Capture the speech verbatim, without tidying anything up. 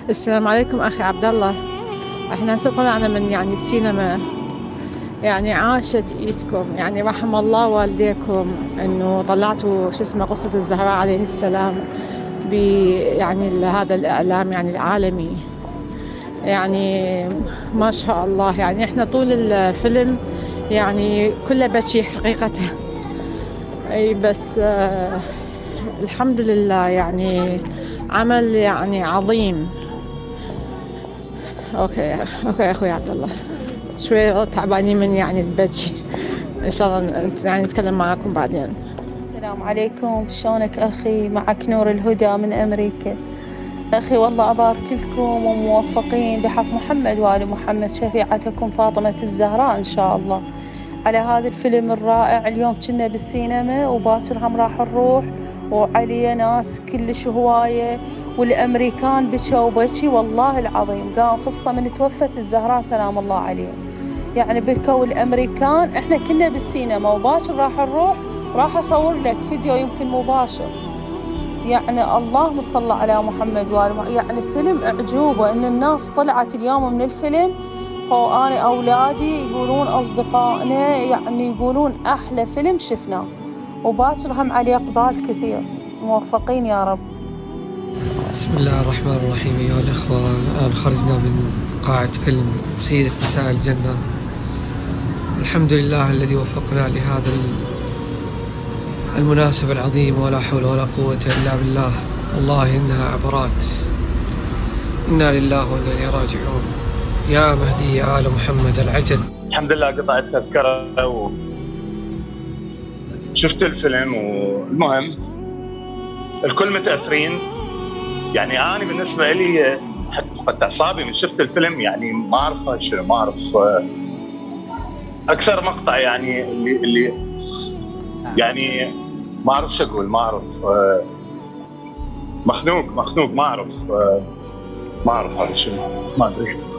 السلام عليكم أخي عبد الله. احنا هسه طلعنا من يعني السينما، يعني عاشت ايدكم، يعني رحم الله والديكم انه طلعتوا شو اسمه قصة الزهراء عليه السلام ب يعني هذا الإعلام يعني العالمي. يعني ما شاء الله، يعني احنا طول الفيلم يعني كله بكي حقيقة. اي بس آه الحمد لله، يعني عمل يعني عظيم. اوكي اوكي اخوي عبد الله، شوي تعبانين من يعني البكي. ان شاء الله يعني نتكلم معاكم بعدين. السلام عليكم، شلونك أخي؟ معك نور الهدى من أمريكا. أخي والله أبارك لكم وموفقين بحق محمد وآل محمد، شفيعتكم فاطمة الزهراء إن شاء الله، على هذا الفيلم الرائع. اليوم كنا بالسينما وباكر هم راح نروح، وعليه ناس كلش هواية، والأمريكان بكوا بكي والله العظيم. قام قصة من توفت الزهراء سلام الله عليه، يعني بكوا الأمريكان. إحنا كنا بالسينما وباكر راح نروح، راح أصور لك فيديو يمكن مباشر. يعني اللهم صل على محمد وآل، يعني فيلم أعجوبة. إن الناس طلعت اليوم من الفيلم، هو أنا أولادي يقولون أصدقائنا يعني يقولون أحلى فيلم شفناه، وباكر هم عليه إقبال كثير. موفقين يا رب. بسم الله الرحمن الرحيم. أيها الأخوة، الآن خرجنا من قاعة فيلم سيدة نساء الجنة. الحمد لله الذي وفقنا لهذا المناسبة العظيمة، ولا حول ولا قوة إلا بالله. والله إنها عبرات، إنا لله وإنا إليه راجعون. يا مهدي يا آل محمد العجل. الحمد لله قطعت تذكرة وشفت الفيلم، والمهم الكل متأثرين. يعني أنا بالنسبة لي حتى فقدت أعصابي من شفت الفيلم، يعني ما أعرف شنو، ما أعرف أكثر مقطع يعني اللي اللي يعني ما أعرف شو أقول، ما أعرف، مخنوق مخنوق ما أعرف ما أعرف هذا شنو، ما أدري.